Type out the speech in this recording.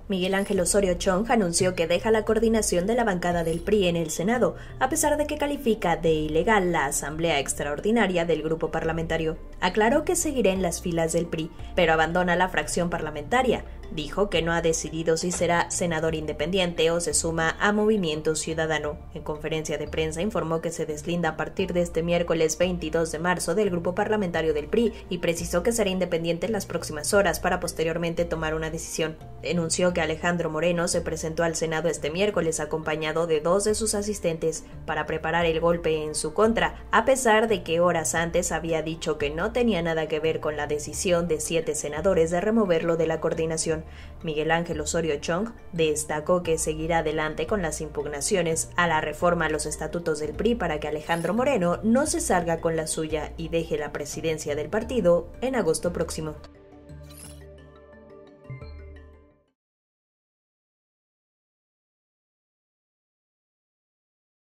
Miguel Ángel Osorio Chong anunció que deja la coordinación de la bancada del PRI en el Senado, a pesar de que califica de ilegal la asamblea extraordinaria del grupo parlamentario. Aclaró que seguirá en las filas del PRI, pero abandona la fracción parlamentaria. Dijo que no ha decidido si será senador independiente o se suma a Movimiento Ciudadano. En conferencia de prensa informó que se deslinda a partir de este miércoles 22 de marzo del grupo parlamentario del PRI y precisó que será independiente en las próximas horas para posteriormente tomar una decisión. Denunció que Alejandro Moreno se presentó al Senado este miércoles acompañado de 2 de sus asistentes para preparar el golpe en su contra, a pesar de que horas antes había dicho que no tenía nada que ver con la decisión de 7 senadores de removerlo de la coordinación. Miguel Ángel Osorio Chong destacó que seguirá adelante con las impugnaciones a la reforma a los estatutos del PRI para que Alejandro Moreno no se salga con la suya y deje la presidencia del partido en agosto próximo.